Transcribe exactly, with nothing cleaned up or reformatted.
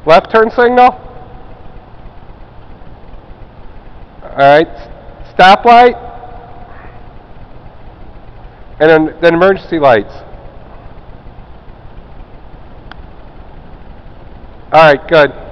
Left turn signal. Alright, stoplight. And then, then emergency lights. Alright, good.